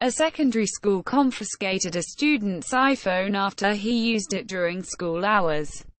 A secondary school confiscated a student's iPhone after he used it during school hours.